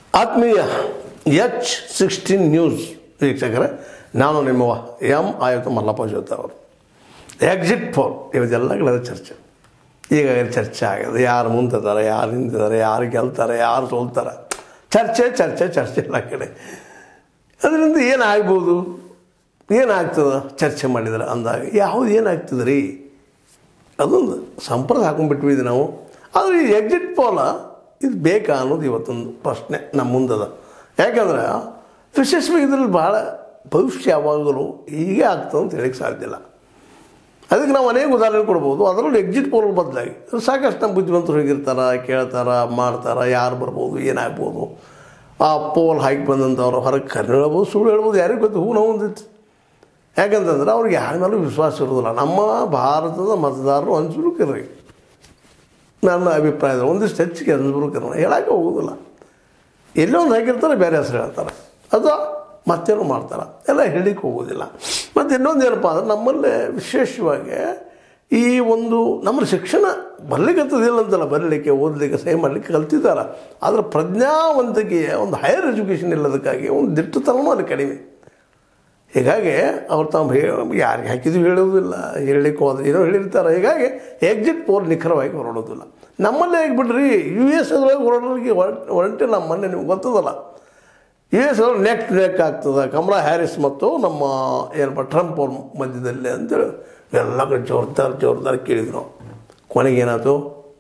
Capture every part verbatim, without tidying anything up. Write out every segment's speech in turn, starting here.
ಆತ್ಮೀಯ H sixteen news ವೀಕ್ಷಕರೇ, ನಾನು ನಿಮ್ಮ ಎಂ ಆಯುಕ್ತ ಮಲ್ಲಪ್ಪ ಜೋತ ಅವರು. ಎಕ್ಸಿಟ್ ಪೋಲ್ ಇವತ್ತೆಲ್ಲಗಳ ಚರ್ಚೆ ಈಗ ಚರ್ಚೆ ಆಗಿದೆ. ಯಾರು ಮುಂದಿದ್ದಾರೆ, ಯಾರು ನಿಂತಿದ್ದಾರೆ, ಯಾರು ಗೆಲ್ತಾರೆ, ಯಾರು ಸೋಲ್ತಾರೆ, ಚರ್ಚೆ ಚರ್ಚೆ ಚರ್ಚೆ ಎಲ್ಲ ಕಡೆ. ಅದರಿಂದ ಏನಾಗ್ಬೋದು, ಏನಾಗ್ತದೆ ಚರ್ಚೆ ಮಾಡಿದ್ರೆ ಅಂದಾಗ ಯಾವುದು ಏನಾಗ್ತದೆ ರೀ, ಅದೊಂದು ಸಂಪ್ರದಾಯ ಹಾಕೊಂಡ್ಬಿಟ್ವಿದ್ವಿ ನಾವು. ಆದರೆ ಈ ಎಕ್ಸಿಟ್ ಪೋಲ ಇದು ಬೇಕಾ ಅನ್ನೋದು ಇವತ್ತೊಂದು ಪ್ರಶ್ನೆ ನಮ್ಮ ಮುಂದದ. ಯಾಕಂದ್ರೆ ವಿಶೇಷವಾಗಿ ಇದರಲ್ಲಿ ಭಾಳ ಭವಿಷ್ಯ ಯಾವಾಗಲೂ ಹೀಗೆ ಆಗ್ತದೆ ಅಂತ ಹೇಳಕ್ಕೆ ಸಾಧ್ಯ ಇಲ್ಲ. ಅದಕ್ಕೆ ನಾವು ಅನೇಕ ಉದಾಹರಣೆ ಕೊಡ್ಬೋದು. ಅದರಲ್ಲೂ ಎಕ್ಸಿಟ್ ಪೋಲ್ ಬದಲಾಗಿ ಸಾಕಷ್ಟು ನಮ್ಮ ಬುದ್ಧಿವಂತರು ಹೋಗಿರ್ತಾರೆ, ಕೇಳ್ತಾರೆ, ಮಾಡ್ತಾರೆ, ಯಾರು ಬರ್ಬೋದು, ಏನಾಗ್ಬೋದು, ಆ ಪೋಲ್ ಹಾಕಿ ಬಂದಂಥವ್ರು ಹೊರಗೆ ಕರೆ ಹೇಳ್ಬೋದು, ಸುಳ್ಳು ಹೇಳ್ಬೋದು, ಯಾರಿಗೂ ಗೊತ್ತು, ಹೂ ನಾವು ಒಂದಿತ್ತು. ಯಾಕಂತಂದ್ರೆ ಅವ್ರಿಗೆ ಯಾರ ಮೇಲೂ ವಿಶ್ವಾಸ ಇರೋದಿಲ್ಲ. ನಮ್ಮ ಭಾರತದ ಮತದಾರರು ಹಂಚ್ಬಿಡ್ಕರ್ರಿ, ನನ್ನ ಅಭಿಪ್ರಾಯದ ಒಂದಿಷ್ಟು ಹೆಚ್ಚಿಗೆ ಹಂಚ್ಬಿಡ್ಕರ ಹೇಳೋಕ್ಕೆ ಹೋಗೋದಿಲ್ಲ. ಎಲ್ಲೋ ಒಂದು ಹಾಕಿರ್ತಾರೆ, ಬೇರೆ ಹೆಸರು ಹೇಳ್ತಾರೆ, ಅಥವಾ ಮತ್ತೇನೋ ಮಾಡ್ತಾರೆ, ಎಲ್ಲ ಹೇಳಲಿಕ್ಕೆ ಹೋಗೋದಿಲ್ಲ. ಮತ್ತು ಇನ್ನೊಂದು ಏನಪ್ಪ ಅಂದ್ರೆ ನಮ್ಮಲ್ಲೇ ವಿಶೇಷವಾಗಿ ಈ ಒಂದು ನಮ್ಮ ಶಿಕ್ಷಣ ಬರಲಿಕ್ಕತ್ತದಿಲ್ಲ ಅಂತಲ್ಲ, ಬರಲಿಕ್ಕೆ, ಓದಲಿಕ್ಕೆ, ಸಹಿ ಮಾಡಲಿಕ್ಕೆ ಕಲ್ತಿದ್ದಾರೆ. ಆದರೆ ಪ್ರಜ್ಞಾವಂತಿಕೆಯ ಒಂದು ಹೈಯರ್ ಎಜುಕೇಷನ್ ಇಲ್ಲದಕ್ಕಾಗಿ ಒಂದು ದಿಟ್ಟತನವೂ ಅಲ್ಲಿ ಕಡಿಮೆ. ಹೀಗಾಗಿ ಅವ್ರು ತಾವು ಯಾರಿಗೆ ಹಾಕಿದ್ವಿ ಹೇಳೋದಿಲ್ಲ, ಹೇಳಲಿಕ್ಕೆ ಹೋದ್ರೆ ಏನೋ ಹೇಳಿರ್ತಾರೆ. ಹೀಗಾಗಿ ಎಕ್ಸಿಟ್ ಪೋಲ್ ನಿಖರವಾಗಿ ಹೊರಡೋದಿಲ್ಲ. ನಮ್ಮಲ್ಲೇ ಆಗಿಬಿಡ್ರಿ, ಯು ಎಸ್ ಅದ್ರೊಳಗೆ ಹೊರಡೋರಿಗೆ ಹೊರಟಿಲ್ಲ. ಮೊನ್ನೆ ನಿಮ್ಗೆ ಗೊತ್ತದಲ್ಲ, ಯು ಎಸ್ ಅವ್ರು ನೆಕ್ ನೆಕ್ ಆಗ್ತದೆ ಕಮಲಾ ಹ್ಯಾರಿಸ್ ಮತ್ತು ನಮ್ಮ ಏನಪ್ಪ ಟ್ರಂಪ್ ಅವ್ರ ಮಧ್ಯದಲ್ಲಿ ಅಂತೇಳಿ ಎಲ್ಲ ಕಡೆ ಜೋರ್ದಾರ್ ಜೋರ್ದಾರ್ ಕೇಳಿದ್ರು. ಕೊನೆಗೇನಾಯ್ತು,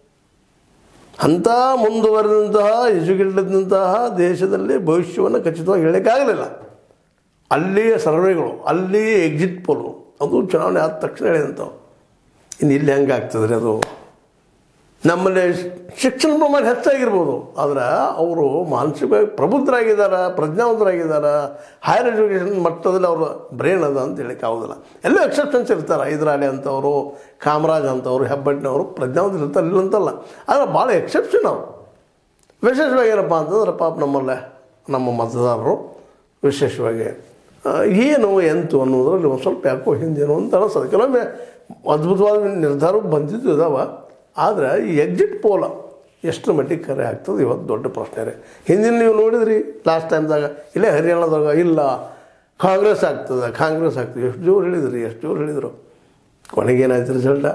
ಅಂಥ ಮುಂದುವರೆದಂತಹ ಎಜುಕೇಟೆಡ್ನಂತಹ ದೇಶದಲ್ಲಿ ಭವಿಷ್ಯವನ್ನು ಖಚಿತವಾಗಿ ಹೇಳೋಕ್ಕಾಗಲಿಲ್ಲ. ಅಲ್ಲಿಯ ಸರ್ವೆಗಳು, ಅಲ್ಲಿಯ ಎಕ್ಸಿಟ್ ಪೋಲು, ಅದು ಚುನಾವಣೆ ಆದ ತಕ್ಷಣ ಹೇಳಿದಂಥವು. ಇನ್ನು ಇಲ್ಲಿ ಹೆಂಗೆ ಆಗ್ತದೆ ರೀ ಅದು? ನಮ್ಮಲ್ಲಿ ಶಿಕ್ಷಣ ಪ್ರಮಾಣ ಹೆಚ್ಚಾಗಿರ್ಬೋದು, ಆದರೆ ಅವರು ಮಾನಸಿಕವಾಗಿ ಪ್ರಬುದ್ಧರಾಗಿದ್ದಾರೆ, ಪ್ರಜ್ಞಾವಂತರಾಗಿದ್ದಾರೆ, ಹೈಯರ್ ಎಜುಕೇಷನ್ ಮಟ್ಟದಲ್ಲಿ ಅವ್ರ ಬ್ರೈನ್ ಅದ ಅಂತ ಹೇಳಕ್ಕೆ ಆಗೋದಿಲ್ಲ. ಎಲ್ಲೋ ಎಕ್ಸೆಪ್ಷನ್ಸ್ ಇರ್ತಾರೆ, ಹೈದರಾಲಿ ಅಂತವರು, ಕಾಮರಾಜ್ ಅಂತವರು, ಹೆಬ್ಬಟ್ಟಿನವರು ಪ್ರಜ್ಞಾವಂತರು ಇರ್ತಾರೆ, ಇಲ್ಲ ಅಂತಲ್ಲ. ಆದರೆ ಭಾಳ ಎಕ್ಸೆಪ್ಷನ್ ಅವರು. ವಿಶೇಷವಾಗಿ ಏನಪ್ಪ ಅಂತಂದ್ರೆ ಪಾಪ ನಮ್ಮಲ್ಲೇ ನಮ್ಮ ಮತದಾರರು ವಿಶೇಷವಾಗಿ ಏನು ಎಂತು ಅನ್ನೋದ್ರಲ್ಲಿ ಒಂದು ಸ್ವಲ್ಪ ಯಾಕೋ ಹಿಂದೇನು ಅಂತ ಅನಿಸ್ತದೆ. ಕೆಲವೊಮ್ಮೆ ಅದ್ಭುತವಾದ ನಿರ್ಧಾರ ಬಂದಿದ್ದು ಇದಾವೆ. ಆದರೆ ಈ ಎಕ್ಸಿಟ್ ಪೋಲ ಎಷ್ಟು ಮಟ್ಟಿಗೆ ಕರೆ ಆಗ್ತದೆ ಇವತ್ತು ದೊಡ್ಡ ಪ್ರಶ್ನೆ ರೀ. ಹಿಂದಿನ ನೀವು ನೋಡಿದ್ರಿ ಲಾಸ್ಟ್ ಟೈಮ್ದಾಗ ಇಲ್ಲೇ ಹರಿಯಾಣದಾಗ ಇಲ್ಲ ಕಾಂಗ್ರೆಸ್ ಆಗ್ತದೆ, ಕಾಂಗ್ರೆಸ್ ಆಗ್ತದೆ, ಎಷ್ಟು ಜೋರು ಹೇಳಿದ್ರಿ, ಎಷ್ಟು ಜೋರು ಹೇಳಿದರು. ಕೊನೆಗೇನಾಯ್ತು ರಿಸಲ್ಟ?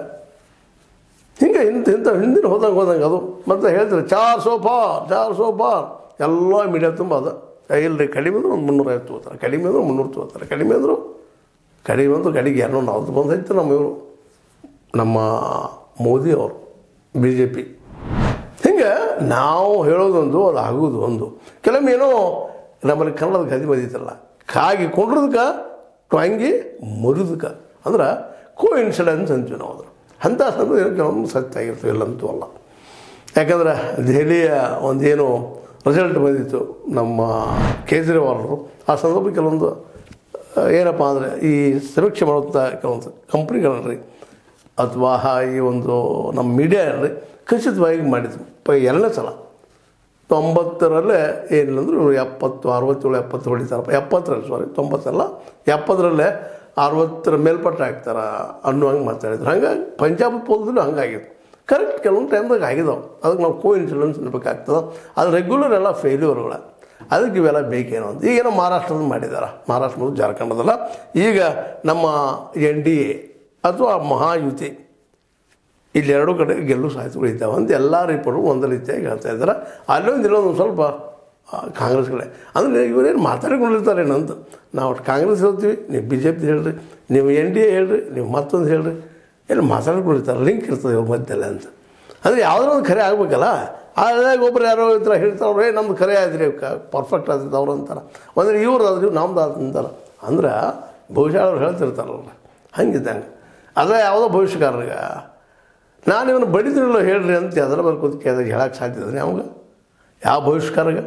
ಹಿಂಗೆ ಇಂಥ ಇಂಥ ಹಿಂದಿನ ಹೋದಂಗೆ ಹೋದಂಗೆ ಅದು ಮತ್ತೆ ಹೇಳ್ತಾರೆ ಚಾರ್ ಸೋಫಾರ್ ಚಾರ್ ಸೋಫಾರ್ ಎಲ್ಲ ಮೀಡಿಯಾ ತುಂಬ ಅದು. ಇಲ್ಲರಿ ಕಡಿಮೆ ಅಂದ್ರೆ ಒಂದು ಮುನ್ನೂರ ಐವತ್ತು ತೊಗೋತಾರೆ, ಕಡಿಮೆ ಅಂದ್ರೆ ಮುನ್ನೂರು ತೊಗೋತಾರೆ, ಕಡಿಮೆ ಅಂದರು ಕಡಿಮೆ ಅಂದರು ಕಡೆಗೆ ಎರಡೂ ನಾವು ಬಂದೈತೆ ನಮ್ಮ ಇವರು ನಮ್ಮ ಮೋದಿ ಅವರು ಬಿ ಜೆ ಪಿ. ಹಿಂಗೆ ನಾವು ಹೇಳೋದೊಂದು ಅದು ಆಗೋದು ಒಂದು. ಕೆಲವೊಮ್ಮೆ ಏನೋ ನಮ್ಮಲ್ಲಿ ಕನ್ನಡದ ಗದಿ ಬಂದಿತ್ತಲ್ಲ, ಕಾಗಿ ಕೊಂಡ್ರದಕ್ಕೆ ಟ್ವಾಂಗಿ ಮುರಿದಕ್ಕೆ ಅಂದ್ರೆ ಕೋ ಇನ್ಸಿಡೆನ್ಸ್ ಅಂತೀವಿ ನಾವು. ಅದ್ರ ಅಂಥ ಸಂದರ್ಭ ಏನೋ ಕೆಲವೊಂದು ಸತ್ಯ ಆಗಿರ್ತವೆ, ಇಲ್ಲಂತೂ ಅಲ್ಲ. ಯಾಕಂದ್ರೆ ದೆಹಲಿಯ ಒಂದೇನು ರಿಸಲ್ಟ್ ಬಂದಿತ್ತು ನಮ್ಮ ಕೇಜ್ರಿವಾಲ್ರು, ಆ ಸಂದರ್ಭ ಕೆಲವೊಂದು ಏನಪ್ಪ ಅಂದರೆ ಈ ಸಮೀಕ್ಷೆ ಮಾಡುವಂಥ ಕೆಲವೊಂದು ಕಂಪ್ನಿಗಳನ್ರಿ ಅಥವಾ ಈ ಒಂದು ನಮ್ಮ ಮೀಡಿಯಾ ರೀ ಖಚಿತವಾಗಿ ಮಾಡಿದ್ರು. ಪ ಎರಡನೇ ಸಲ ತೊಂಬತ್ತರಲ್ಲೇ ಏನಿಲ್ಲ ಅಂದ್ರೆ ಇವರು ಎಪ್ಪತ್ತು ಅರವತ್ತೇಳು ಎಪ್ಪತ್ತು ಹೊಡಿತಾರಪ್ಪ, ಎಪ್ಪತ್ತರಲ್ಲಿ ಸಾರಿ ತೊಂಬತ್ತಲ್ಲ ಎಪ್ಪತ್ತರಲ್ಲೇ ಅರವತ್ತರ ಮೇಲ್ಪಟ್ಟು ಹಾಕ್ತಾರೆ ಅನ್ನುವಂಗೆ ಮಾತಾಡಿದ್ರು. ಹಂಗಾಗಿ ಪಂಜಾಬ್ ಪೋಲ್ದಲ್ಲೂ ಹಂಗಾಗಿತ್ತು. ಕರೆಕ್ಟ್ ಕೆಲವೊಂದು ಟೈಮ್ದಾಗ ಆಗಿದಾವೆ. ಅದಕ್ಕೆ ನಾವು ಕೋ ಇನ್ಸಿಡೆನ್ಸ್ ಅನ್ಬೇಕಾಗ್ತದೆ. ಅದು ರೆಗ್ಯುಲರ್ ಎಲ್ಲ ಫೇಲ್ಯೂರ್ಗಳ, ಅದಕ್ಕೆ ಇವೆಲ್ಲ ಬೇಕೇನೋ ಅಂತ. ಈಗೇನೋ ಮಹಾರಾಷ್ಟ್ರದಲ್ಲಿ ಮಾಡಿದ್ದಾರೆ, ಮಹಾರಾಷ್ಟ್ರ ಮತ್ತು ಜಾರ್ಖಂಡದಲ್ಲ. ಈಗ ನಮ್ಮ ಎನ್ ಡಿ ಎ ಅಥವಾ ಮಹಾಯುತಿ ಇಲ್ಲೆರಡು ಕಡೆ ಗೆಲ್ಲು ಸಾಧ್ಯತೆಗಳು ಇದ್ದಾವೆ ಅಂತ ಎಲ್ಲ ರಿಪೋರ್ಟು ಒಂದು ರೀತಿಯಾಗಿ ಹೇಳ್ತಾ ಇದ್ದಾರೆ. ಅಲ್ಲೊಂದು ಇಲ್ಲೊಂದು ಸ್ವಲ್ಪ ಕಾಂಗ್ರೆಸ್ಗಳೇ ಅಂದರೆ ಇವರೇನು ಮಾತಾಡಿಕೊಂಡಿರ್ತಾರೇನೋ ಅಂತ. ನಾವು ಕಾಂಗ್ರೆಸ್ ಹೇಳ್ತೀವಿ, ನೀವು ಬಿ ಜೆ ಪಿ ಹೇಳ್ರಿ, ನೀವು ಎನ್ ಡಿ ಎ ಹೇಳ್ರಿ, ನೀವು ಮತ್ತೊಂದು ಹೇಳ್ರಿ, ಏನು ಮಾತಾಡ್ಕೊಂಡಿರ್ತಾರೆ, ಲಿಂಕ್ ಇರ್ತದೆ ಇವ್ರ ಮಧ್ಯದಲ್ಲಿ ಅಂತ. ಅಂದರೆ ಯಾವುದೋ ಒಂದು ಖರೆ ಆಗಬೇಕಲ್ಲ. ಆದಾಗ ಒಬ್ಬರು ಯಾರೋ ಈ ಥರ ಹೇಳ್ತಾವ್ರೆ, ನಮ್ದು ಖರೆ ಆದ್ರಿ, ಪರ್ಫೆಕ್ಟ್ ಆಗ್ತದೆ ಅವ್ರು ಅಂತಾರೆ. ಅಂದರೆ ಇವ್ರು ಆದ್ರಿ ನಮ್ದು ಅಂತಾರೆ. ಅಂದ್ರೆ ಬಹುಶಃ ಅವ್ರು ಹೇಳ್ತಿರ್ತಾರಲ್ಲ, ಹಂಗಿದ್ದಂಗೆ. ಅದೇ ಯಾವುದೋ ಭವಿಷ್ಯಕಾರರಿಗೆ ನಾನು ಇವನು ಬಡಿದ್ರಿಲ್ಲ ಹೇಳ್ರಿ ಅಂತ ಅದರ ಮೇಲೆ ಕೂತು ಕೇಳಿದಾಗ ಹೇಳಕ್ಕೆ ಸಾಧ್ಯ ಇದೆ ನಮ್ಗೆ? ಯಾವ ಭವಿಷ್ಯಕಾರಗೆ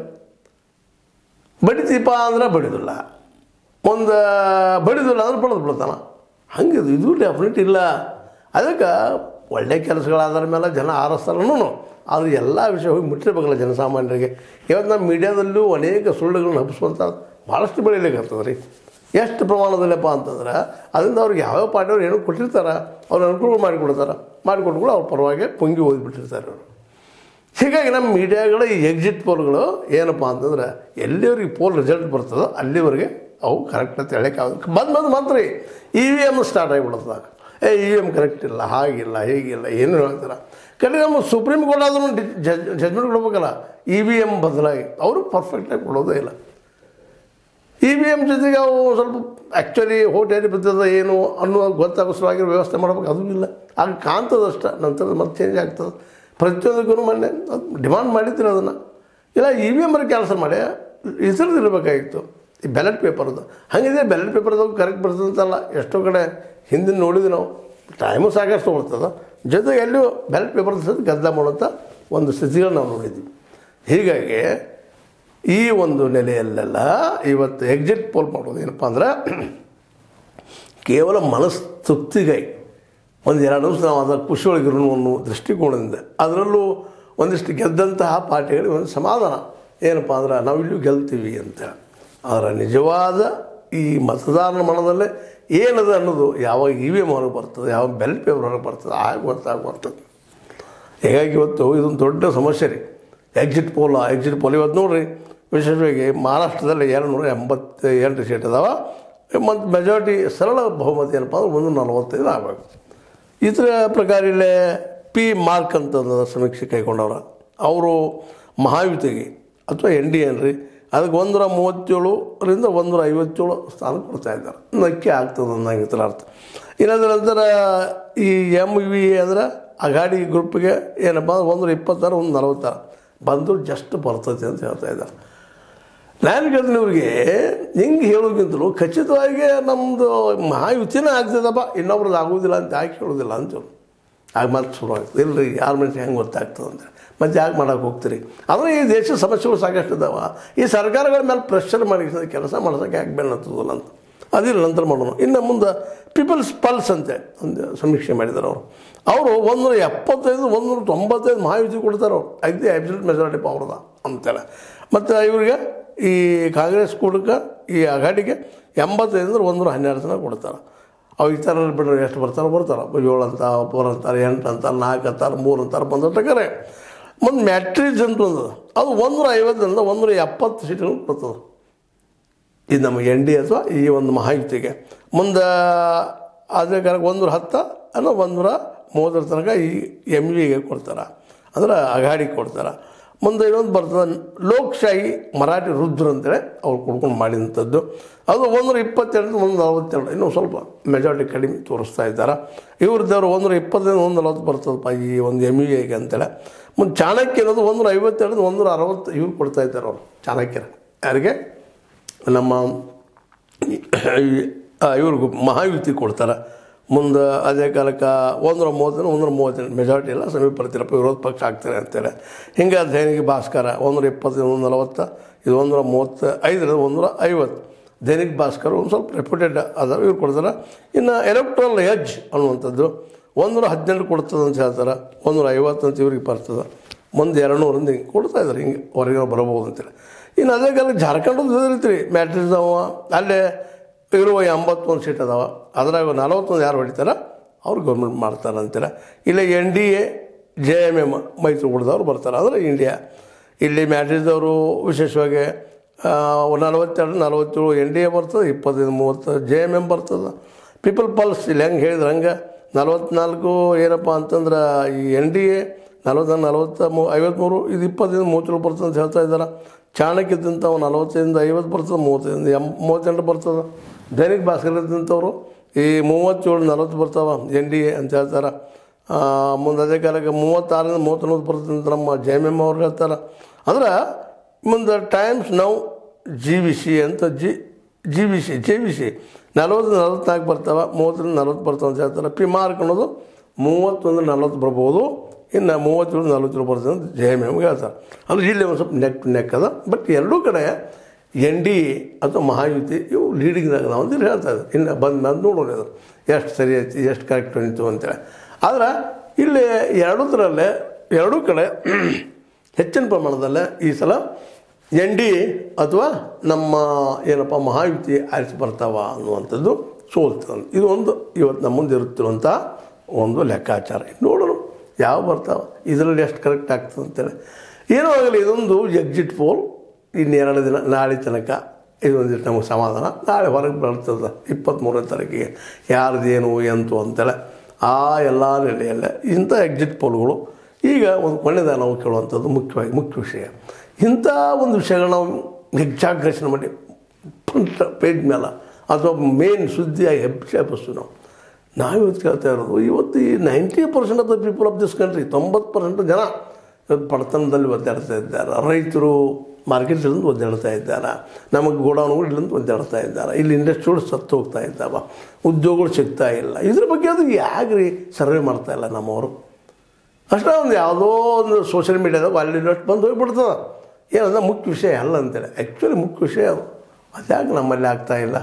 ಬಡಿತೀಪ ಅಂದ್ರೆ ಬಡಿದಿಲ್ಲ, ಒಂದು ಬಡಿದಿಲ್ಲ ಅಂದ್ರೆ ಬಡದು ಬಿಡ್ತಾನೆ. ಹಂಗಿದು ಇದು ಡೆಫಿನೆಟ್ ಇಲ್ಲ. ಅದಕ್ಕೆ ಒಳ್ಳೆಯ ಕೆಲಸಗಳಾದ್ರ ಮೇಲೆ ಜನ ಆರಿಸ್ತಾರನೂ, ಆದರೆ ಎಲ್ಲ ವಿಷಯ ಹೋಗಿ ಮುಟ್ಟಿರ್ಬೇಕಲ್ಲ ಜನಸಾಮಾನ್ಯರಿಗೆ. ಇವತ್ತು ನಮ್ಮ ಮೀಡಿಯಾದಲ್ಲೂ ಅನೇಕ ಸುಳ್ಳುಗಳನ್ನ ಹಬ್ಬಿಸುವಂಥ ಭಾಳಷ್ಟು ಬೆಳೀಲಿಕ್ಕೆ ರೀ. ಎಷ್ಟು ಪ್ರಮಾಣದಲ್ಲಪ್ಪ ಅಂತಂದ್ರೆ ಅದರಿಂದ ಅವ್ರಿಗೆ ಯಾವ್ಯಾವ ಪಾರ್ಟಿಯವ್ರು ಏನೋ ಕೊಟ್ಟಿರ್ತಾರೆ, ಅವ್ರು ಅನುಕೂಲ ಮಾಡಿಕೊಡ್ತಾರೆ, ಮಾಡಿಕೊಟ್ಗಳು ಅವ್ರ ಪರವಾಗಿ ಪುಂಗಿ ಓದಿಬಿಟ್ಟಿರ್ತಾರೆ ಅವರು. ಹೀಗಾಗಿ ನಮ್ಮ ಮೀಡಿಯಾಗಳ ಈ ಎಕ್ಸಿಟ್ ಪೋಲ್ಗಳು ಏನಪ್ಪ ಅಂತಂದ್ರೆ ಎಲ್ಲಿವರೆಗೆ ಪೋಲ್ ರಿಸಲ್ಟ್ ಬರ್ತದೋ ಅಲ್ಲಿವರೆಗೆ ಅವು ಕರೆಕ್ಟ್ ಅಂತ ಹೇಳೋಕ್ಕಾಗ ಬಂದು ಬಂದು ಮಾತ್ರ ಇ ವಿ ಎಮ್ ಸ್ಟಾರ್ಟ್ ಆಗಿಬಿಡ್ತದಾಗ ಏ ಇ ವಿ ಎಮ್ ಕರೆಕ್ಟ್ ಇಲ್ಲ ಹಾಗಿಲ್ಲ ಹೀಗಿಲ್ಲ ಏನು ಹೇಳ್ತಾರೆ ಕಡೆ ನಮ್ಮ ಸುಪ್ರೀಂ ಕೋರ್ಟ್ ಆದ್ರೂ ಜಜ್ ಜಜ್ಮೆಂಟ್ ಕೊಡ್ಬೇಕಲ್ಲ ಇ ವಿ ಎಮ್ ಬದಲಾಗಿ ಅವರು ಪರ್ಫೆಕ್ಟಾಗಿ ಕೊಡೋದೇ ಇಲ್ಲ ಇ ವಿ ಎಮ್ ಜೊತೆಗೆ ಅವು ಸ್ವಲ್ಪ ಆ್ಯಕ್ಚುಲಿ ಹೋಟ್ ಎಲ್ಲಿ ಬಿದ್ದದ ಏನು ಅನ್ನೋ ಗೊತ್ತಾಗೋಸ್ಕರವಾಗಿ ವ್ಯವಸ್ಥೆ ಮಾಡ್ಬೇಕು ಅದೂ ಇಲ್ಲ ಆಗ ಕಾಣ್ತದಷ್ಟ ನಂತರ ಮತ್ತೆ ಚೇಂಜ್ ಆಗ್ತದೆ ಪ್ರತಿಯೊಂದಕ್ಕೂ ಮೊನ್ನೆ ಡಿಮಾಂಡ್ ಮಾಡಿದ್ರು ಅದನ್ನು ಇಲ್ಲ ಇ ವಿ ಎಮ್ ಕೆಲಸ ಮಾಡಿ ಇದ್ರದ್ದು ಇರಬೇಕಾಗಿತ್ತು ಈ ಬ್ಯಾಲೆಟ್ ಪೇಪರ್ದು ಹಾಗಿದೆ ಬ್ಯಾಲೆಟ್ ಪೇಪರ್ದಾಗ ಕರೆಕ್ಟ್ ಬರ್ತದಂತಲ್ಲ ಎಷ್ಟೋ ಕಡೆ ಹಿಂದಿನ ನೋಡಿದ್ವಿ ನಾವು ಟೈಮು ಸಾಕಷ್ಟು ಬರ್ತದೆ ಜೊತೆಗೆ ಎಲ್ಲೂ ಬ್ಯಾಲೆಟ್ ಪೇಪರ್ ಸಹ ಗದ್ದಲ ಮಾಡುವಂಥ ಒಂದು ಸ್ಥಿತಿಗಳು ನಾವು ನೋಡಿದ್ವಿ ಹೀಗಾಗಿ ಈ ಒಂದು ನೆಲೆಯಲ್ಲೆಲ್ಲ ಇವತ್ತು ಎಕ್ಸಿಟ್ ಪೋಲ್ ಮಾಡೋದು ಏನಪ್ಪ ಅಂದ್ರೆ ಕೇವಲ ಮನಸ್ತೃಪ್ತಿಗಾಗಿ ಒಂದು ಎರಡು ನಿಮಿಷ ನಾವು ಅದರ ಖುಷಿ ಒಳಗಿರೋ ಅನ್ನೋ ದೃಷ್ಟಿಕೋನದಿಂದ ಅದರಲ್ಲೂ ಒಂದಿಷ್ಟು ಗೆದ್ದಂತಹ ಪಾರ್ಟಿಗಳಿಗೆ ಒಂದು ಸಮಾಧಾನ ಏನಪ್ಪ ಅಂದ್ರೆ ನಾವು ಇಲ್ಲೂ ಗೆಲ್ತೀವಿ ಅಂತ ಅದರ ನಿಜವಾದ ಈ ಮತದಾರನ ಮನದಲ್ಲೇ ಏನದ ಅನ್ನೋದು ಯಾವಾಗ ಇ ವಿ ಎಮ್ ಹೊರಗೆ ಬರ್ತದೆ ಯಾವಾಗ ಬ್ಯಾಲೆಟ್ ಪೇಪರ್ ಹೊರಗೆ ಬರ್ತದೆ ಆಗ ಗೊತ್ತಾಗಿ ಬರ್ತದೆ ಹೀಗಾಗಿ ಇವತ್ತು ಇದೊಂದು ದೊಡ್ಡ ಸಮಸ್ಯೆ ರೀ ಎಕ್ಸಿಟ್ ಪೋಲ್ ಎಕ್ಸಿಟ್ ಪೋಲ್ ಇವತ್ತು ನೋಡಿರಿ ವಿಶೇಷವಾಗಿ ಮಹಾರಾಷ್ಟ್ರದಲ್ಲಿ ಎರಡು ನೂರ ಎಂಬತ್ತ ಎಂಟು ಸೀಟ್ ಅದಾವ ಮತ್ತು ಮೆಜಾರಿಟಿ ಸರಳ ಬಹುಮತ ಏನಪ್ಪ ಅಂದ್ರೆ ಒಂದು ನಲವತ್ತೈದು ಆಗಬೇಕು ಇದರ ಪ್ರಕಾರ ಇಲ್ಲೇ ಪಿ ಮಾರ್ಕ್ ಅಂತ ಸಮೀಕ್ಷೆ ಕೈಗೊಂಡವ್ರ ಅವರು ಮಹಾಯುತಿಗೆ ಅಥವಾ ಎನ್ ಡಿ ಎನ್ ರೀ ಅದಕ್ಕೆ ಒಂದೂರ ಮೂವತ್ತೇಳರಿಂದ ಒಂದೂರ ಐವತ್ತೇಳು ಸ್ಥಾನ ಕೊಡ್ತಾ ಇದ್ದಾರೆ ನಕ್ಕೆ ಆಗ್ತದೆ ಅನ್ನಂಗಿತರ ಅರ್ಥ ಇನ್ನದ್ರ ನಂತರ ಈ ಎಮ್ ವಿ ಅಂದ್ರೆ ಅಗಾಡಿ ಗ್ರೂಪ್ಗೆ ಏನಪ್ಪ ಅಂದ್ರೆ ಒಂದೂರ ಇಪ್ಪತ್ತಾರು ಒಂದು ನಲವತ್ತಾರು ಬಂದು ಜಸ್ಟ್ ಬರ್ತೈತೆ ಅಂತ ಹೇಳ್ತಾ ಇದ್ದಾರೆ ನಾನು ಕೇಳ್ತೀನಿ ಇವ್ರಿಗೆ ಹಿಂಗೆ ಹೇಳೋಕ್ಕಿಂತಲೂ ಖಚಿತವಾಗಿ ನಮ್ಮದು ಮಹಾಯುತಿನೇ ಆಗ್ತದಪ್ಪ ಇನ್ನೊಬ್ರದ್ದು ಆಗೋದಿಲ್ಲ ಅಂತ ಯಾಕೆ ಹೇಳೋದಿಲ್ಲ ಅಂತೇಳಿ ಆಗ ಮತ್ತೆ ಶುರು ಆಗ್ತದೆ ಇಲ್ಲರಿ ಯಾರ ಮನುಷ್ಯ ಹೆಂಗೆ ಗೊತ್ತಾಗ್ತದೆ ಅಂತ ಮತ್ತು ಯಾಕೆ ಮಾಡೋಕೆ ಹೋಗ್ತೀರಿ ಆದರೆ ಈ ದೇಶದ ಸಮಸ್ಯೆಗಳು ಸಾಕಷ್ಟು ಇದ್ದಾವೆ ಈ ಸರ್ಕಾರಗಳ ಮೇಲೆ ಪ್ರೆಷರ್ ಮಾಡಿ ಕೆಲಸ ಮಾಡೋದಕ್ಕೆ ಯಾಕೆ ಬೆನ್ನು ಹತ್ತೋದಿಲ್ಲ ಅಂತ ಅದಿಲ್ಲ ನಂತರ ಮಾಡೋಣ ಇನ್ನು ಮುಂದೆ ಪೀಪಲ್ಸ್ ಪಲ್ಸ್ ಅಂತೆ ಒಂದು ಸಮೀಕ್ಷೆ ಮಾಡಿದ್ದಾರೆ ಅವರು ಅವರು ಒಂದೂರ ಎಪ್ಪತ್ತೈದು ಒಂದೂರ ತೊಂಬತ್ತೈದು ಮಹಾಯುತಿ ಕೊಡ್ತಾರೆ ಅವ್ರು ಐದು ಅಬ್ಸಲ್ಯೂಟ್ ಮೆಜಾರಿಟಿ ಪವರ್ದ ಅಂತೇಳಿ ಮತ್ತು ಇವರಿಗೆ ಈ ಕಾಂಗ್ರೆಸ್ ಕೂಡಕ್ಕೆ ಈ ಅಘಾಡಿಗೆ ಎಂಬತ್ತೈದು ಅಂದ್ರೆ ಒಂದೂರ ಹನ್ನೆರಡು ಜನ ಕೊಡ್ತಾರೆ ಅವು ಈ ಥರ ಬಿಟ್ಟರೆ ಎಷ್ಟು ಬರ್ತಾರೆ ಬರ್ತಾರೆ ಏಳು ಅಂತ ಒಬ್ಬರು ಅಂತಾರೆ ಎಂಟು ಅಂತಾರೆ ನಾಲ್ಕು ಅಂತಾರೆ ಮೂರು ಅಂತಾರೆ ಬಂದಟ್ಟಕರೆ ಒಂದು ಮ್ಯಾಟ್ರಿಕ್ಸ್ ಅಂತ ಬಂದದ ಅದು ಒಂದೂರ ಐವತ್ತರಿಂದ ಒಂದೂರ ಎಪ್ಪತ್ತು ಸೀಟ್ಗಳು ಕೊಡ್ತದೆ ಇದು ನಮ್ಮ ಎನ್ ಡಿ ಅಥವಾ ಈ ಒಂದು ಮಹಾಯುತಿಗೆ ಮುಂದೆ ಅದೇ ಕಾಲಕ್ಕೆ ಒಂದೂರ ಹತ್ತು ಅನ್ನೋ ಒಂದೂರ ಮೂವತ್ತರ ತನಕ ಈ ಎಮ್ ವಿಗೆ ಕೊಡ್ತಾರೆ ಅಂದ್ರೆ ಅಘಾಡಿಗೆ ಕೊಡ್ತಾರೆ ಮುಂದೆ ಇನ್ನೊಂದು ಬರ್ತದೆ ಲೋಕಶಾಹಿ ಮರಾಠಿ ರುದ್ರ ಅಂತೇಳಿ ಅವ್ರು ಕೊಡ್ಕೊಂಡು ಮಾಡಿದಂಥದ್ದು ಅದು ಒಂದೂರ ಇಪ್ಪತ್ತೆರಡು ಒಂದು ನಲವತ್ತೆರಡು ಇನ್ನೂ ಸ್ವಲ್ಪ ಮೆಜಾರಿಟಿ ಕಡಿಮೆ ತೋರಿಸ್ತಾ ಇದ್ದಾರೆ ಇವ್ರದ್ದವ್ರು ಒಂದೂರ ಇಪ್ಪತ್ತೈದು ಒಂದು ನಲವತ್ತು ಬರ್ತದಪ್ಪ ಈ ಒಂದು ಎಮ್ ವಿ ಎಗೆ ಅಂತೇಳಿ ಮುಂದೆ ಚಾಣಕ್ಯ ಅನ್ನೋದು ಒಂದೂರ ಐವತ್ತೆರಡು ಒಂದೂರ ಅರವತ್ತು ಇವ್ರು ಕೊಡ್ತಾ ಇದ್ದಾರೆ ಅವರು ಚಾಣಕ್ಯರು ಯಾರಿಗೆ ನಮ್ಮ ಇವ್ರಿಗೂ ಮಹಾಯುತಿ ಕೊಡ್ತಾರೆ ಮುಂದೆ ಅದೇ ಕಾಲಕ್ಕೆ ಒಂದೂರ ಮೂವತ್ತರಿಂದ ಒಂದೂರ ಮೂವತ್ತೆಂಟು ಮೆಜಾರಿಟಿ ಎಲ್ಲ ಸಮೀಪ ಬರ್ತೀರಪ್ಪ ವಿರೋಧ ಪಕ್ಷ ಆಗ್ತಾರೆ ಅಂತೇಳಿ ಹಿಂಗೆ ದೈನಿಕ ಭಾಸ್ಕರ ಒಂದೂರ ಇಪ್ಪತ್ತೈದು ಒಂದು ನಲವತ್ತು ಇದು ಒಂದೂರ ಮೂವತ್ತ ಐದರಿಂದ ಒಂದೂರ ಐವತ್ತು ದೈನಿಕ ಭಾಸ್ಕರ ಒಂದು ಸ್ವಲ್ಪ ರೆಪ್ಯೂಟೆಡ್ ಅದಾವೆ ಇವ್ರು ಕೊಡ್ತಾರೆ ಇನ್ನು ಎಲೆಕ್ಟ್ರಲ್ ಎಜ್ ಅನ್ನುವಂಥದ್ದು ಒಂದೂರ ಹದಿನೆಂಟು ಕೊಡ್ತದೆ ಅಂತ ಹೇಳ್ತಾರೆ ಒಂದೂರ ಐವತ್ತು ಅಂತ ಇವ್ರಿಗೆ ಬರ್ತದೆ ಮುಂದೆ ಎರಡು ನೂರಿಂದ ಹಿಂಗೆ ಕೊಡ್ತಾ ಇದ್ದಾರೆ ಹಿಂಗೆ ಹೊರಗೆ ಬರಬಹುದು ಅಂತೇಳಿ ಇನ್ನು ಅದೇ ಕಾಲಕ್ಕೆ ಜಾರ್ಖಂಡದ್ದು ಇರ್ತೀರಿ ಮ್ಯಾಟ್ರಿಕ್ಸ್ ಅವ ಅಲ್ಲೇ ಇರುವ ಎಂಬತ್ತೊಂದು ಸೀಟ್ ಅದಾವ ಅದ್ರಾಗ ನಲವತ್ತೊಂದು ಯಾರು ಹೊಡಿತಾರೆ ಅವ್ರು ಗೌರ್ಮೆಂಟ್ ಮಾಡ್ತಾರೆ ಅಂತಾರೆ ಇಲ್ಲ N D A J M M ಮೈತ್ರಿಕೂಟದವ್ರು ಬರ್ತಾರೆ ಅಂದರೆ ಇಂಡಿಯಾ ಇಲ್ಲಿ ಮ್ಯಾಟ್ರಿಕ್ದವರು ವಿಶೇಷವಾಗಿ ನಲವತ್ತೆರಡು ನಲವತ್ತೇಳು ಎನ್ ಡಿ ಎ ಬರ್ತದೆ ಇಪ್ಪತ್ತೈದು ಮೂವತ್ತು ಜೆ ಎಮ್ ಎಮ್ ಬರ್ತದೆ ಪೀಪಲ್ ಪಲ್ಸ್ ಇಲ್ಲಿ ಹೆಂಗೆ ಹೇಳಿದ್ರೆ ಹಂಗೆ ನಲವತ್ತ್ನಾಲ್ಕು ಏನಪ್ಪ ಅಂತಂದ್ರೆ ಈ ಎನ್ ಡಿ ಎ ನಲವತ್ತ ನಲವತ್ತ ಮೂ ಐವತ್ತ್ಮೂರು ಇದು ಇಪ್ಪತ್ತೈದು ಮೂವತ್ತೇಳು ಬರ್ತದೆ ಅಂತ ಹೇಳ್ತಾ ಇದ್ದಾರೆ ಚಾಣಕ್ಯದಂಥವು ನಲವತ್ತೈದರಿಂದ ಐವತ್ತು ಬರ್ತದೆ ಮೂವತ್ತೈದರಿಂದ ಎಂ ಮೂವತ್ತೆಂಟು ಬರ್ತದೆ ದೈನಿಕ ಭಾಸ್ಕರದಂಥವ್ರು ಈ ಮೂವತ್ತೇಳು ನಲವತ್ತು ಬರ್ತಾವೆ ಎನ್ ಡಿ ಎ ಅಂತ ಹೇಳ್ತಾರೆ ಮುಂದೆ ಅದೇ ಕಾಲಕ್ಕೆ ಮೂವತ್ತಾರರಿಂದ ಮೂವತ್ತೊಂಬತ್ತು ಬರ್ತದೆ ಅಂತ ನಮ್ಮ ಜೆ ಎಮ್ ಎಮ್ ಅವ್ರು ಹೇಳ್ತಾರೆ ಅಂದ್ರೆ ಮುಂದೆ Times Now G V C ಅಂತ G G V C J V C ನಲವತ್ತು ನಲವತ್ತ್ನಾಲ್ಕು ಬರ್ತಾವೆ ಮೂವತ್ತರಿಂದ ನಲ್ವತ್ತು ಬರ್ತಾವೆ ಅಂತ ಹೇಳ್ತಾರೆ ಪಿ ಮಾರ್ಕ್ ಅನ್ನೋದು ಮೂವತ್ತೊಂದು ನಲ್ವತ್ತು ಬರ್ಬೋದು ಇನ್ನು ಮೂವತ್ತೇಳು ನಲ್ವತ್ತೇಳು ಬರ್ತದೆ ಅಂತ ಜೆ ಎಮ್ ಎಮ್ಗೆ ಹೇಳ್ತಾರೆ ಅಂದರೆ ಇಲ್ಲಿ ಒಂದು ಸ್ವಲ್ಪ ನೆಕ್ ಟು ನೆಕ್ ಅದ ಬಟ್ ಎರಡೂ ಕಡೆ ಎನ್ ಡಿ ಎ ಅಥವಾ ಮಹಾಯುತಿ ಇವು ಲೀಡಿಂಗ್ದಾಗ ನಾವು ಅಂತ ಹೇಳ್ತಾ ಇದ್ದಾರೆ ಇನ್ನು ಬಂದು ಬಂದು ನೋಡೋಣ ಅದು ಎಷ್ಟು ಸರಿ ಐತಿ ಎಷ್ಟು ಕರೆಕ್ಟ್ ಅನಿತು ಅಂತೇಳಿ ಆದ್ರೆ ಇಲ್ಲಿ ಎರಡೂ ಥರಲ್ಲೇ ಎರಡೂ ಕಡೆ ಹೆಚ್ಚಿನ ಪ್ರಮಾಣದಲ್ಲೇ ಈ ಸಲ ಎನ್ ಡಿ ಎ ಅಥವಾ ನಮ್ಮ ಏನಪ್ಪ ಮಹಾಯುತಿ ಆರಿಸಿ ಬರ್ತಾವ ಅನ್ನುವಂಥದ್ದು ಸೋಲ್ತದೆ ಇದು ಒಂದು ಇವತ್ತು ನಮ್ಮ ಮುಂದೆ ಇರುತ್ತಿರುವಂಥ ಒಂದು ಲೆಕ್ಕಾಚಾರ ನೋಡೋಣ ಯಾವ ಬರ್ತಾವೆ, ಇದರಲ್ಲಿ ಎಷ್ಟು ಕರೆಕ್ಟ್ ಆಗ್ತದೆ ಅಂತೇಳಿ. ಏನೋ ಆಗಲಿ, ಇದೊಂದು ಎಕ್ಸಿಟ್ ಪೋಲ್. ಇನ್ನೆರಡು ದಿನ ನಾಳೆ ತನಕ ಇದೊಂದಿಷ್ಟು ನಮಗೆ ಸಮಾಧಾನ. ನಾಳೆ ಹೊರಗೆ ಬರ್ತದೆ ಇಪ್ಪತ್ತ್ಮೂರನೇ ತಾರೀಕಿಗೆ ಯಾರ್ದೇನು ಎಂತು ಅಂತೇಳಿ. ಆ ಎಲ್ಲ ನೆಲೆಯಲ್ಲೇ ಇಂಥ ಎಕ್ಸಿಟ್ ಪೋಲ್ಗಳು ಈಗ ಒಂದು ಕೊನೆದಾಗ ನಾವು ಕೇಳುವಂಥದ್ದು ಮುಖ್ಯವಾಗಿ ಮುಖ್ಯ ವಿಷಯ. ಇಂಥ ಒಂದು ವಿಷಯಗಳು ನಾವು ಎಕ್ಸಾಗ್ರೇಷನ್ ಮಾಡಿ ಫ್ರಂಟ್ ಪೇಜ್ ಮೇಲೆ ಅಥವಾ ಮೇನ್ ಸುದ್ದಿಯಾಗಿ ಹೆಬ್ಬು ನಾವು ನಾವು ಇವತ್ತು ಕೇಳ್ತಾ ಇರೋದು, ಇವತ್ತು ಈ ninety percent of the people of this country, ತೊಂಬತ್ತು ಪರ್ಸೆಂಟ್ ಜನ ಇವತ್ತು ಬಡತನದಲ್ಲಿ ಒದ್ದಾಡ್ತಾ ಇದ್ದಾರೆ. ರೈತರು ಮಾರ್ಕೆಟ್ಗಳಿಂದ ಒದ್ದಾಡ್ತಾ ಇದ್ದಾರೆ, ನಮಗೆ ಗೋಡೌನ್ಗಳು ಇಲ್ಲಿಂದ ಒದ್ದಾಡ್ತಾ ಇದ್ದಾರೆ, ಇಲ್ಲಿ ಇಂಡಸ್ಟ್ರಿಗಳು ಸತ್ತು ಹೋಗ್ತಾ ಇದ್ದಾವೆ, ಉದ್ಯೋಗಗಳು ಸಿಗ್ತಾ ಇಲ್ಲ. ಇದ್ರ ಬಗ್ಗೆ ಅದು ಯಾಕ್ರಿ ಸರ್ವೆ ಮಾಡ್ತಾ ಇಲ್ಲ ನಮ್ಮವರು? ಅಷ್ಟೇ ಒಂದು ಯಾವುದೋ ಒಂದು ಸೋಷಿಯಲ್ ಮೀಡ್ಯಾದಾಗ ಅಲ್ಲಿ ಅಷ್ಟು ಬಂದು ಹೋಗಿಬಿಡ್ತದೆ. ಏನಂದ್ರೆ ಮುಖ್ಯ ವಿಷಯ ಅಲ್ಲ ಅಂತೇಳಿ. ಆ್ಯಕ್ಚುಲಿ ಮುಖ್ಯ ವಿಷಯ ಅದು ಅದ್ಯಾಕೆ ನಮ್ಮಲ್ಲಿ ಆಗ್ತಾಯಿಲ್ಲ?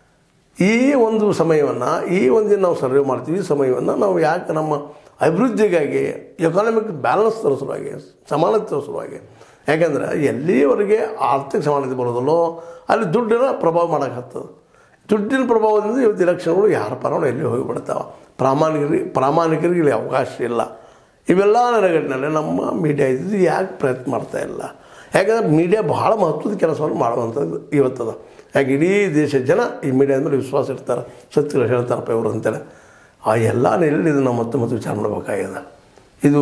ಈ ಒಂದು ಸಮಯವನ್ನು ಈ ಒಂದಿನ ನಾವು ಸರ್ವೆ ಮಾಡ್ತೀವಿ. ಈ ಸಮಯವನ್ನು ನಾವು ಯಾಕೆ ನಮ್ಮ ಅಭಿವೃದ್ಧಿಗಾಗಿ, ಎಕಾನಮಿಕ್ ಬ್ಯಾಲೆನ್ಸ್ ತರೋ ಸಲುವಾಗಿ, ಸಮಾನತೆ ತರೋ ಸಲುವಾಗಿ, ಯಾಕೆಂದ್ರೆ ಎಲ್ಲಿವರೆಗೆ ಆರ್ಥಿಕ ಸಮಾನತೆ ಬರೋದಲ್ಲೋ ಅಲ್ಲಿ ದುಡ್ಡಿನ ಪ್ರಭಾವ ಮಾಡೋಕ್ಕಾಗ್ತದೆ. ದುಡ್ಡಿನ ಪ್ರಭಾವದಿಂದ ಇವತ್ತು ಇಲೆಕ್ಷನ್ಗಳು ಯಾರ ಪರವಾಗಿ ಎಲ್ಲಿ ಹೋಗಿಬಿಡ್ತಾವೆ. ಪ್ರಾಮಾಣಿಕರಿಗೆ ಪ್ರಾಮಾಣಿಕರಿಗೆ ಇಲ್ಲಿ ಅವಕಾಶ ಇಲ್ಲ. ಇವೆಲ್ಲ ನೆಲೆಗಟ್ಟಿನಲ್ಲಿ ನಮ್ಮ ಮೀಡಿಯಾ ಇದ್ದು ಯಾಕೆ ಪ್ರಯತ್ನ ಮಾಡ್ತಾಯಿಲ್ಲ? ಯಾಕಂದರೆ ಮೀಡಿಯಾ ಭಾಳ ಮಹತ್ವದ ಕೆಲಸವನ್ನು ಮಾಡುವಂಥದ್ದು ಇವತ್ತದ. ಯಾಕೆ ಇಡೀ ದೇಶದ ಜನ ಈ ಮೀಡಿಯಾ ಮೇಲೆ ವಿಶ್ವಾಸ ಇರ್ತಾರೆ, ಸತ್ಯಗಳು ಹೇಳ್ತಾರಪ್ಪ ಇವರು ಅಂತೇಳಿ. ಆ ಎಲ್ಲ ನೆಲೆಯಲ್ಲಿ ಇದನ್ನು ಮತ್ತೆ ಮತ್ತೆ ವಿಚಾರ ಮಾಡಬೇಕಾಗಿದೆ. ಇದು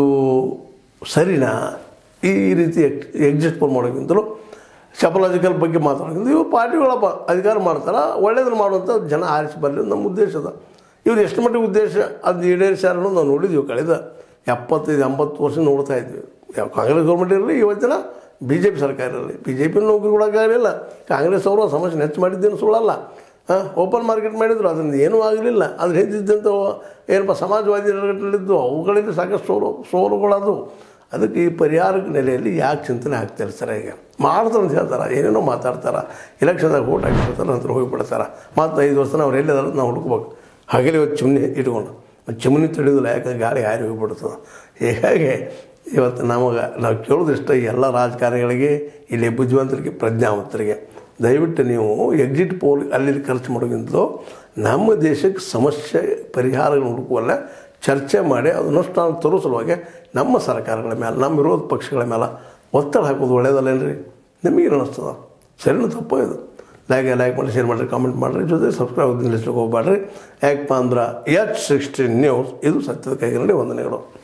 ಸರಿನಾ? ಈ ರೀತಿ ಎಕ್ಸಿಟ್ ಪೋಲ್ ಮಾಡೋಕ್ಕಿಂತಲೂ ಸೈಕಾಲಜಿಕಲ್ ಬಗ್ಗೆ ಮಾತಾಡೋಕ್ಕಿಂತ ಇವು ಪಾರ್ಟಿಗಳಪ್ಪ ಅಧಿಕಾರ ಮಾಡ್ತಾರೆ, ಒಳ್ಳೆಯದನ್ನು ಮಾಡುವಂಥ ಜನ ಆರಿಸಿ ಬರಲಿ ನಮ್ಮ ಉದ್ದೇಶದ. ಇವ್ರು ಎಷ್ಟು ಮಟ್ಟಿಗೆ ಉದ್ದೇಶ ಅದು ಈಡೇರಿಸ್ಯಾರ ಅನ್ನೋದು ನಾವು ನೋಡಿದ್ದೀವಿ. ಕಳೆದ ಎಪ್ಪತ್ತೈದು ಎಂಬತ್ತು ವರ್ಷ ನೋಡ್ತಾ ಇದ್ವಿ. ಯಾವ ಕಾಂಗ್ರೆಸ್ ಗೌರ್ಮೆಂಟ್ ಇರಲಿ, ಇವತ್ತಿನ ಬಿ ಜೆ ಪಿ ಸರ್ಕಾರ ಇರಲಿ, ಬಿ ಜೆ ಪಿ ನೌಕರಿ ಕೊಡೋಕ್ಕಾಗಲಿಲ್ಲ. ಕಾಂಗ್ರೆಸ್ ಅವರು ಸಮಸ್ಯೆ ಹೆಚ್ಚು ಮಾಡಿದ್ದೇನು ಸುಳ್ಳಲ್ಲ. ಹಾಂ, ಓಪನ್ ಮಾರ್ಕೆಟ್ ಮಾಡಿದ್ರು, ಅದರಿಂದ ಏನೂ ಆಗಲಿಲ್ಲ. ಅದ್ರ ಹಿಂದಿದ್ದಂಥ ಏನಪ್ಪ ಸಮಾಜವಾದಿ ನೆಲೆಗಟ್ಟಲಿದ್ದು ಅವುಗಳಿಂದ ಸಾಕಷ್ಟು ಸೋಲು ಸೋಲುಗಳದು. ಅದಕ್ಕೆ ಈ ಪರಿಹಾರದ ನೆಲೆಯಲ್ಲಿ ಯಾಕೆ ಚಿಂತನೆ ಆಗ್ತಾರೆ ಸರ್? ಈಗ ಮಾಡ್ತಾರೆ ಅಂತ ಹೇಳ್ತಾರೆ, ಏನೇನೋ ಮಾತಾಡ್ತಾರೆ, ಇಲೆಕ್ಷನ್ದಾಗ ಓಟ್ ಹಾಕಿರ್ತಾರೆ, ನಂತರ ಹೋಗಿಬಿಡ್ತಾರೆ. ಮತ್ತು ಐದು ವರ್ಷ ಅವ್ರು ಎಲ್ಲಿದಾರ ನಾವು ಹುಡುಕ್ಬೇಕು. ಹಾಗೆಲ್ಲ ಇವತ್ತು ಚಿಮ್ನಿ ಇಟ್ಕೊಂಡು ಚಿಮ್ನಿ ತಿಳಿಯೋದಿಲ್ಲ, ಯಾಕಂದ್ರೆ ಗಾಳಿ ಹಾರಿ ಹೋಗಿಬಿಡ್ತದೆ. ಹೀಗಾಗಿ ಇವತ್ತು ನಮಗೆ ನಾವು ಕೇಳೋದಿಷ್ಟ ಎಲ್ಲ ರಾಜಕಾರಣಿಗಳಿಗೆ, ಇಲ್ಲಿ ಬುದ್ಧಿವಂತರಿಗೆ, ಪ್ರಜ್ಞಾವಂತರಿಗೆ, ದಯವಿಟ್ಟು ನೀವು ಎಕ್ಸಿಟ್ ಪೋಲ್ ಅಲ್ಲಿ ಖರ್ಚು ಮಾಡೋಕ್ಕಿಂತಲೂ ನಮ್ಮ ದೇಶಕ್ಕೆ ಸಮಸ್ಯೆ ಪರಿಹಾರಗಳು ಹುಡುಕುವಲ್ಲ ಚರ್ಚೆ ಮಾಡಿ ಅದನ್ನಷ್ಟು ತರೋ ಸಲುವಾಗಿ ನಮ್ಮ ಸರ್ಕಾರಗಳ ಮೇಲೆ, ನಮ್ಮ ವಿರೋಧ ಪಕ್ಷಗಳ ಮೇಲೆ ಒತ್ತಡ ಹಾಕೋದು ಒಳ್ಳೆಯದಲ್ಲೇನ್ರಿ? ನಿಮಗೇನು ಅನ್ನಿಸ್ತದ? ಸರಿನೂ ತಪ್ಪೋ ಇದು? ಲೈಕ್ ಲೈಕ್ ಮಾಡಿ, ಶೇರ್ ಮಾಡಿರಿ, ಕಾಮೆಂಟ್ ಮಾಡಿರಿ, ಜೊತೆ ಸಬ್ಸ್ಕ್ರೈಬ್ ನಿಲ್ಲಿಸ್ಲಿಕ್ಕೆ ಹೋಗ್ಬೇಡ್ರಿ. ಯಾಕಪ್ಪ ಅಂದ್ರೆ ಎಚ್ ಸಿಕ್ಸ್ಟೀನ್ ನ್ಯೂಸ್ ಇದು ಸತ್ಯದ ಕೈಗಳಲ್ಲಿ ವಂದನೆಗಳು.